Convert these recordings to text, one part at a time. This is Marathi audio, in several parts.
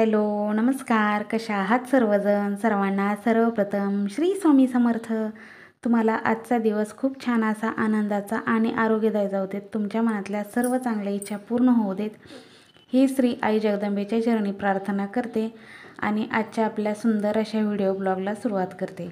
हॅलो, नमस्कार. कशा आहात सर्वजण? सर्वांना सर्वप्रथम श्री स्वामी समर्थ. तुम्हाला आजचा दिवस खूप छान असा आनंदाचा आणि आरोग्यदायी जाऊ देत. तुमच्या मनातल्या सर्व चांगल्या इच्छा पूर्ण होऊ देत, ही श्री आई जगदंबेच्या चरणी प्रार्थना करते आणि आजच्या आपल्या सुंदर अशा व्हिडिओ ब्लॉगला सुरुवात करते.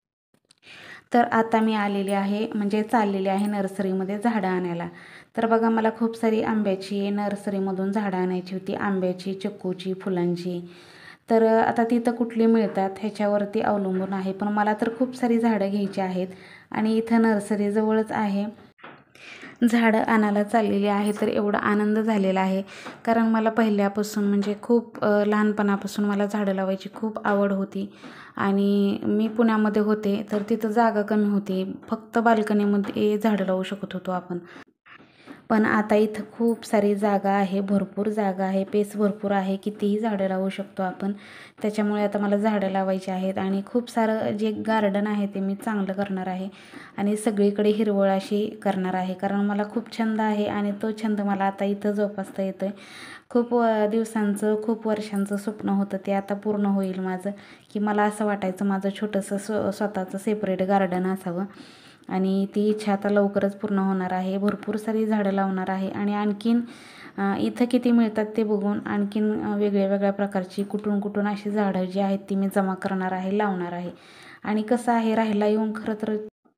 तर आता मी आलेली आहे, म्हणजे चाललेली आहे नर्सरीमध्ये झाडं आणायला. तर बघा, मला खूप सारी आंब्याची नर्सरीमधून झाडं आणायची होती, आंब्याची, चिक्कूची, फुलांची. तर आता तिथं कुठली मिळतात ह्याच्यावरती अवलंबून आहे, पण मला तर खूप सारी झाडं घ्यायची आहेत आणि इथं नर्सरीजवळच आहे. झाडं आणायला चाललेली आहे. तर एवढा आनंद झालेला आहे, कारण मला पहिल्यापासून म्हणजे खूप लहानपणापासून मला झाडं लावायची खूप आवड होती. आणि मी पुण्यामध्ये होते, तर तिथं जागा कमी होती, फक्त बाल्कनीमध्ये झाडं लावू शकत होतो आपण. पण आता इथं खूप सारी जागा आहे, भरपूर जागा आहे, पेस भरपूर आहे, कितीही झाडं लावू शकतो आपण. त्याच्यामुळे आता मला झाडं लावायची आहेत आणि खूप सारं जे गार्डन आहे ते मी चांगलं करणार आहे आणि सगळीकडे हिरवळ अशी करणार आहे, कारण मला खूप छंद आहे आणि तो छंद मला आता इथं जोपासता येतो आहे. खूप दिवसांचं, खूप वर्षांचं स्वप्न होतं, ते आता पूर्ण होईल माझं. की मला असं वाटायचं माझं छोटंसं स्वतःचं सेपरेट गार्डन असावं आणि ती इच्छा आता लवकरच पूर्ण होणार आहे. भरपूर सारी झाडं लावणार आहे आणि आणखीन इथं किती मिळतात ते बघून आणखीन वेगळ्या वेगळ्या प्रकारची कुठून अशी झाडं जी आहेत ती मी जमा करणार आहे, लावणार आहे. आणि कसं आहे, राहायला येऊन खरं तर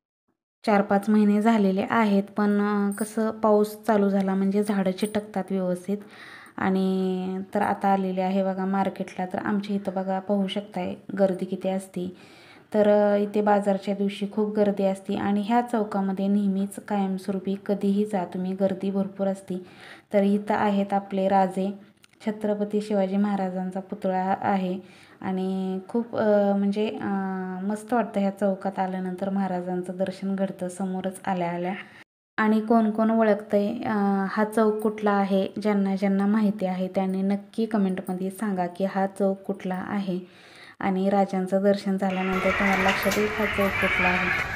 4-5 महिने झालेले आहेत, पण कसं पाऊस चालू झाला म्हणजे झाडं चिटकतात व्यवस्थित. आणि तर आता आलेले आहे बघा मार्केटला. तर आमच्या इथं बघा पाहू शकताय गर्दी किती असते. तर इथे बाजारच्या दिवशी खूप गर्दी असते आणि ह्या चौकामध्ये नेहमीच कायमस्वरूपी कधीही जा तुम्ही, गर्दी भरपूर असते. तर इथं आहेत आपले राजे, छत्रपती शिवाजी महाराजांचा पुतळा आहे आणि खूप म्हणजे मस्त वाटतं ह्या चौकात आल्यानंतर. महाराजांचं दर्शन घडतं समोरच आल्या आल्या. आणि कोण कोण ओळखतंय हा चौक कुठला आहे, ज्यांना ज्यांना माहिती आहे त्यांनी नक्की कमेंटमध्ये सांगा की हा चौक कुठला आहे. आणि राजांचं दर्शन झाल्यानंतर तुम्हाला लक्षात येईल हा चौक कुठला आहे.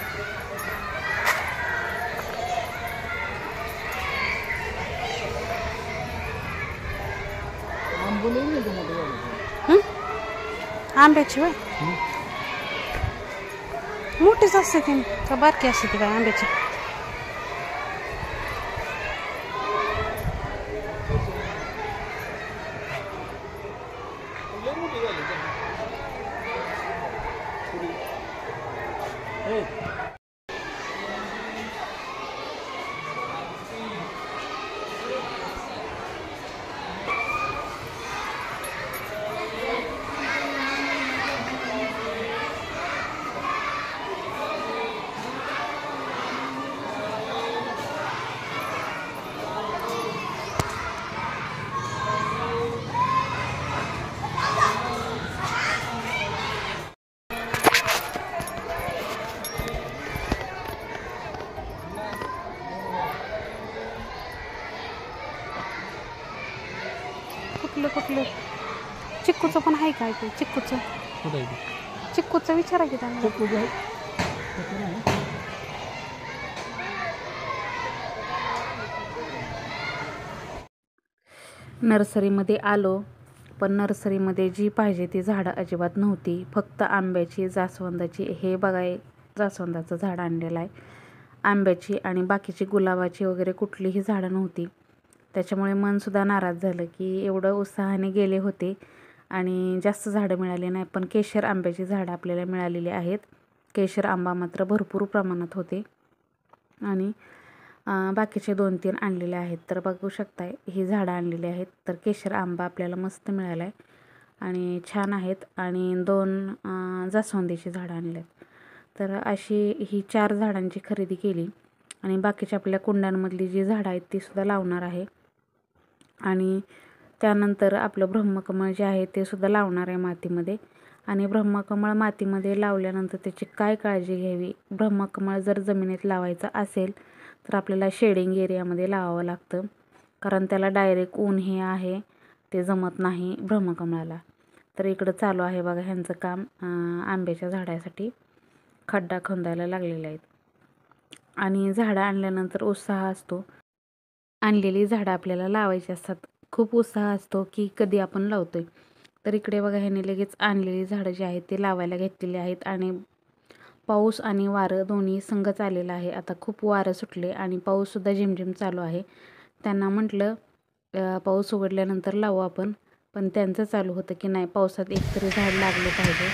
आंब्याची होय, मोठीच असते ती का बारकी असते ती काय आंब्याची? कुठलं चिक्कूचं पण आहे काय? ते चिक्कूचं विचारा की त्यांना. नर्सरीमध्ये आलो, पण नर्सरीमध्ये जी पाहिजे ती झाडं अजिबात नव्हती. फक्त आंब्याची, जास्वंदाची, हे बघाय जास्वंदाचं झाड आणलेलं आहे, आंब्याची, आणि बाकीची गुलाबाची वगैरे कुठलीही झाडं नव्हती. त्याच्यामुळे मनसुद्धा नाराज झालं की एवढं उत्साहाने गेले होते आणि जास्त झाडं मिळाली नाही. पण केशर आंब्याची झाडं आपल्याला मिळालेली आहेत. केशर आंबा मात्र भरपूर प्रमाणात होते आणि बाकीचे 2-3 आणलेले आहेत. तर बघू शकताय ही झाडं आणलेली आहेत. तर केशर आंबा आपल्याला मस्त मिळाला आहे आणि छान आहेत. आणि 2 जास्वंदीची झाडं आणली आहेत. तर अशी ही 4 झाडांची खरेदी केली आणि बाकीच्या आपल्या कुंड्यांमधली जी झाडं आहेत ती सुद्धा लावणार आहे. आणि त्यानंतर आपलं ब्रह्मकमळ जे आहे ते सुद्धा लावणार आहे मातीमध्ये. आणि ब्रह्मकमळ मातीमध्ये लावल्यानंतर त्याची काय काळजी घ्यावी, ब्रह्मकमळ जर जमिनीत लावायचं असेल तर आपल्याला शेडिंग एरियामध्ये लावावं लागतं, कारण त्याला डायरेक्ट ऊन हे आहे ते जमत नाही ब्रह्मकमळाला. तर इकडं चालू आहे बघा ह्यांचं काम. आंब्याच्या झाडासाठी खड्डा खोदायला लागलेले आहेत. आणि झाडं आणल्यानंतर उत्साह असतो, आणलेली झाडं आपल्याला लावायची असतात, खूप उत्साह असतो की कधी आपण लावतोय. तर इकडे बघा ह्याने लगेच आणलेली झाडं जी आहेत ते लावायला घेतलेली आहेत आणि पाऊस आणि वारं दोन्ही संगच आलेलं आहे. आता खूप वारं सुटले आणि पाऊससुद्धा झिमझिम चालू आहे. त्यांना म्हटलं पाऊस उघडल्यानंतर लावू आपण, पण त्यांचं चालू होतं की नाही पावसात एकतरी झाड लागलं पाहिजे.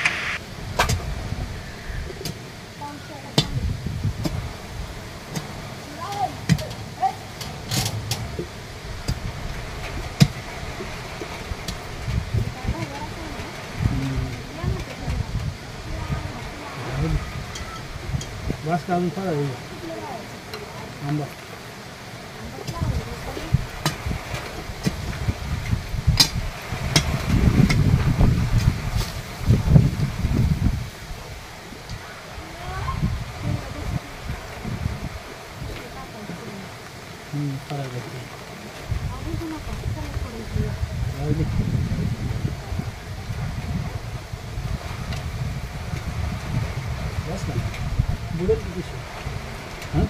बस का अजून थोडा वेळ आंबा बस ना बुडेल की पिशवी हां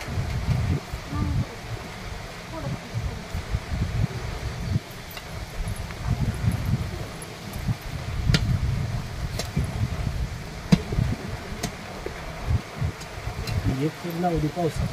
एक तर लावली पावसात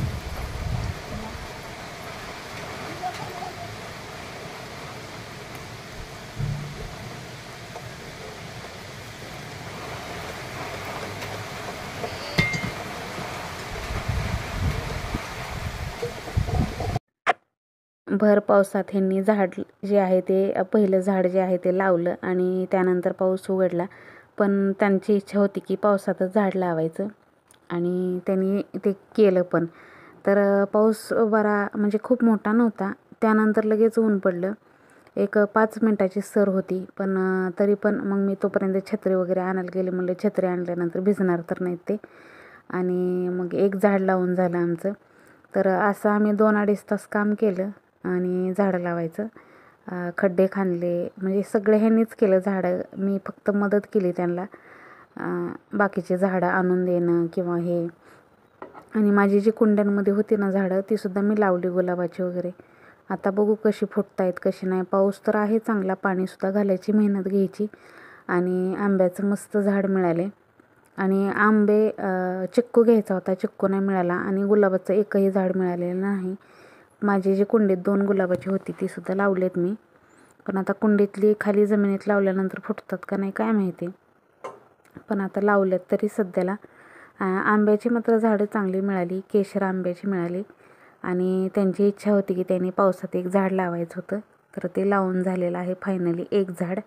भर पावसात ह्यांनी झाड जे आहे ते पहिलं झाड जे आहे ते लावलं आणि त्यानंतर पाऊस उघडला. पण त्यांची इच्छा होती की पावसातच झाड लावायचं आणि त्यांनी ते केलं पण. तर पाऊस बरा म्हणजे खूप मोठा नव्हता. त्यानंतर लगेच ऊन पडलं. एक 5 मिनिटाची सर होती, पण तरी पण मग मी तोपर्यंत छत्री वगैरे आणायला गेले. म्हणलं छत्री आणल्यानंतर भिजणार तर नाहीत ते. आणि मग एक झाड लावून झालं आमचं. तर असं आम्ही 2-2.5 तास काम केलं आणि झाडं लावायचं. खड्डे खाणले म्हणजे सगळे ह्यांनीच केलं. झाडं मी फक्त मदत केली त्यांना. बाकीचे झाडं आणून देणं किंवा हे. आणि माझी जी कुंड्यांमध्ये होती ना झाडं तीसुद्धा मी लावली गुलाबाची वगैरे. आता बघू कशी फुटत आहेत कशी नाही. पाऊस तर आहे चांगला, पाणीसुद्धा घालायची मेहनत घ्यायची. आणि आंब्याचं मस्त झाड मिळाले आणि आंबे चिक्कू घ्यायचा होता, चिक्कू नाही मिळाला आणि गुलाबाचं एकही झाड मिळालेलं नाही. माझी जी कुंडीत 2 गुलाबाची होती तीसुद्धा लावलेत मी. पण आता कुंडीतली खाली जमिनीत लावल्यानंतर फुटतात का नाही काय माहिती. पण आता लावलेत तरी सध्याला. आंब्याची मात्र झाडं चांगली मिळाली, केशर आंब्याची मिळाली आणि त्यांची इच्छा होती की त्यांनी पावसात एक झाड लावायचं होतं. तर ते लावून झालेलं आहे फायनली एक झाड.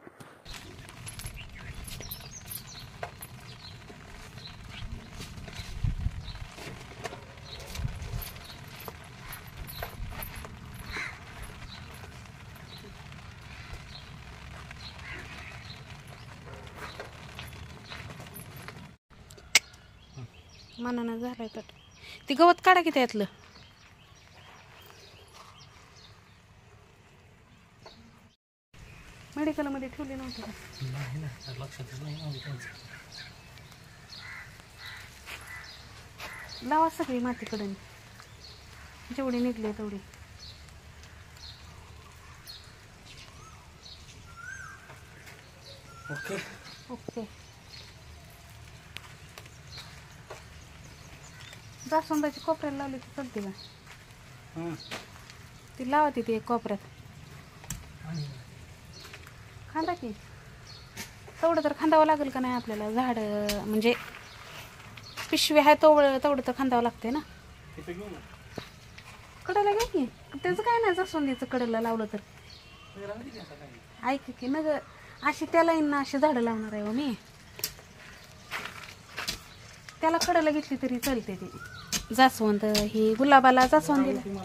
मनानं झालंय तर ती गवत काढा की त्यातलं. मेडिकलमध्ये ठेवली नव्हती का? नाही ना लक्षातच नाही. लावा सगळी मातीकडे जेवढी निघले तेवढी. Okay okay. जास्वंदाची कोपऱ्याला लावली की चालते का? हां ती लावा तिथे एक कोपऱ्यात. खांदा की तेवढं तर खांदावं लागेल का नाही आपल्याला. झाड म्हणजे पिशवी आहे तेवढं तर खांदावं लागते ना. कडेला घ्या की त्याचं काय नाही. जास्वंदीचं कडेला लावलं तर ऐक की न ग अशी त्याला ना अशी झाडं लावणार आहे मी. त्याला कडेला घेतली तरी चालते ती. जास्वंद ही गुलाबाला जास्वंदीला.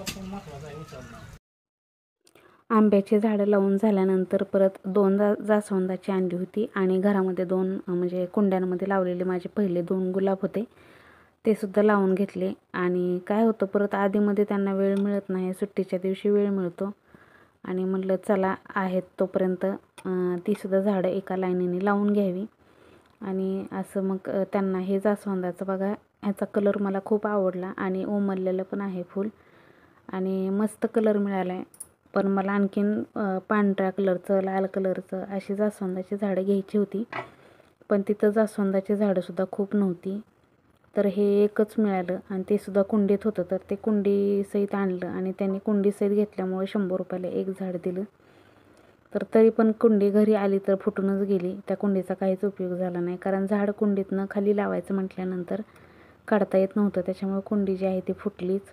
आंब्याची झाडं लावून झाल्यानंतर परत 2 जास्वंदाची आणली होती आणि घरामध्ये 2 म्हणजे कुंड्यांमध्ये लावलेले माझे पहिले 2 गुलाब होते ते सुद्धा लावून घेतले. आणि काय होतं परत आधीमध्ये त्यांना वेळ मिळत नाही. सुट्टीच्या दिवशी वेळ मिळतो आणि म्हटलं चला आहेत तोपर्यंत तीसुद्धा झाडं एका लाईनीने लावून घ्यावी. आणि असं मग त्यांना हे जास्वंदाचं बघा ह्याचा कलर मला खूप आवडला आणि उमललेलं पण आहे फूल आणि मस्त कलर मिळाला आहे. पण मला आणखीन पांढऱ्या कलरचं, लाल कलरचं अशी जास्वंदाची झाडं घ्यायची होती, पण तिथं जास्वंदाची झाडंसुद्धा खूप नव्हती. तर हे एकच मिळालं आणि ते सुद्धा कुंडीत होतं. तर ते कुंडीसहित आणलं आणि त्यांनी कुंडीसहित घेतल्यामुळे 100 रुपयाला एक झाड दिलं. तर तरी पण कुंडी घरी आली तर फुटूनच गेली. त्या कुंडीचा काहीच उपयोग झाला नाही, कारण झाड कुंडीतनं खाली लावायचं म्हटल्यानंतर काढता येत नव्हतं. त्याच्यामुळे कुंडी जी आहे ती फुटलीच.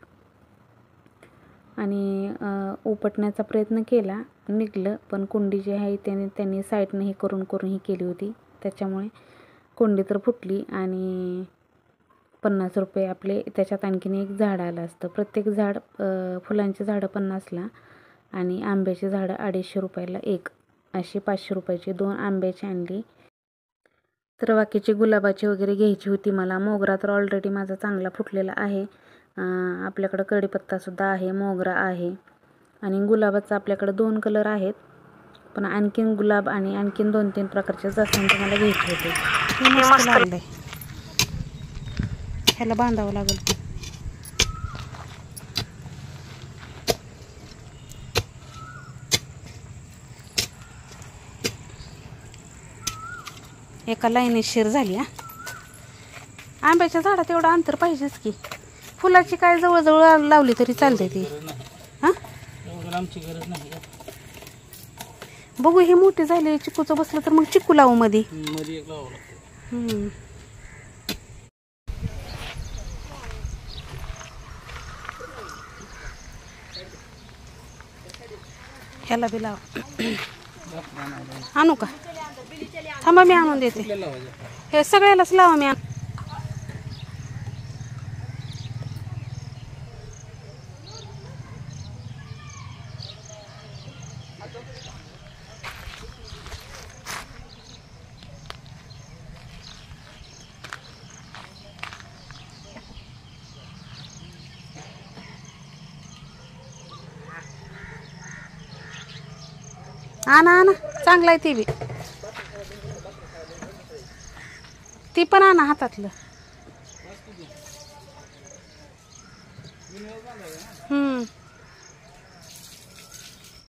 आणि उपटण्याचा प्रयत्न केला, निघलं, पण कुंडी जी आहे त्यांनी साईडनं हे करून ही केली होती. त्याच्यामुळे कुंडी तर फुटली आणि 50 रुपये आपले. त्याच्यात आणखीन एक झाड आलं असतं. प्रत्येक झाड फुलांची झाडं 50ला आणि आंब्याची झाडं 250 रुपयाला एक, अशी 500 रुपयाची 2 आंब्याची आणली. तर बाकीची गुलाबाची वगैरे घ्यायची होती मला. मोगरा तर ऑलरेडी माझा चांगला फुटलेला आहे. आपल्याकडं कढीपत्तासुद्धा आहे, मोगरा आहे आणि गुलाबाचा आपल्याकडं 2 कलर आहेत. पण आणखीन गुलाब आणि आणखीन 2-3 प्रकारचे जास्वंद मला घ्यायचे होते. हे मस्त लागलंय, ह्याला बांधावं लागेल. एका लाईनीत शिर झाली. आंब्याच्या झाडात एवढं अंतर पाहिजेच की. फुलाची काय जवळजवळ लावली तरी चालते ती. हां, आमची गरज नाही. बघू, हे मोठे झाले, चिकूचं बसलं तर मग चिकू लावू मध्ये. एक लावावं लागतं. ह्याला बी लाव. आणू का? थांबा, मी आणून देते. हे सगळ्यालाच लावा, मी आणा चांगला आहे ते बी. ती पण आणा हातातलं.